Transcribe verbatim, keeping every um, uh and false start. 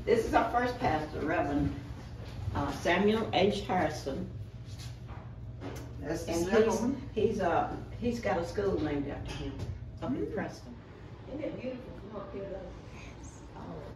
This is our first pastor, Reverend uh, Samuel H. Harrison. That's the And second he's, one. he's, uh, he's got a school named after him up in Preston. Isn't it beautiful from up here though?